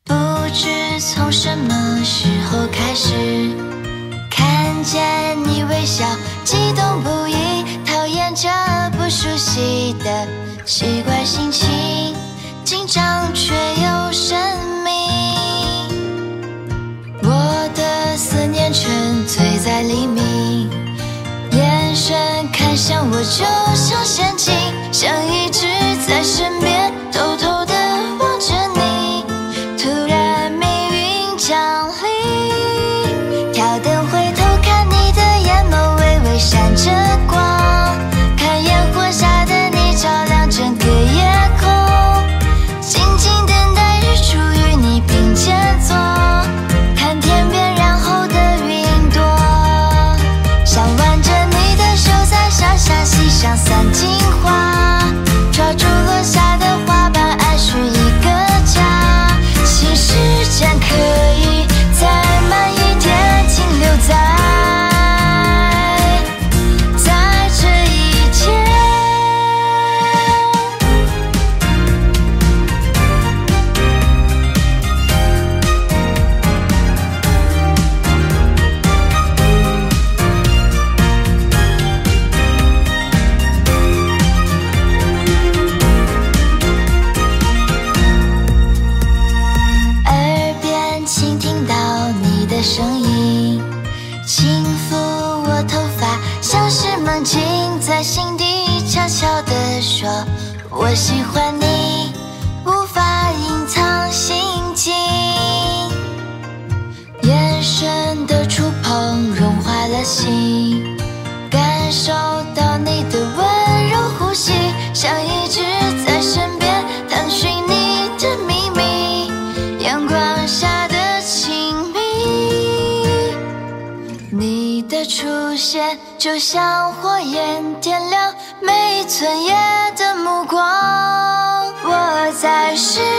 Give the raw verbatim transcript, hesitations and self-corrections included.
不知从什么时候开始，看见你微笑，激动不已，讨厌这不熟悉的奇怪心情，紧张却又神秘。我的思念沉醉在黎明，眼神看向我就像陷阱，像一直在身边偷偷地望着你。突然命运降临，挑灯回头看你的眼眸微微闪着光，看烟火下的你照亮整个夜空，静静等待日出与你并肩坐，看天边染后的云朵，想挽着你的手在小巷溪上散尽花，抓住落下的花瓣爱寻一个家，新时间可以再慢一点，停留在在这一天。耳边倾听到你的声音，轻抚我头发，像是梦境，在心底悄悄地说我喜欢你，无法隐藏心境。眼神的触碰融化了心，感受到你的温柔呼吸，像一直在身边探寻你的秘密，阳光下的亲密，你的出现就像火焰点亮每一寸夜的目光，我在失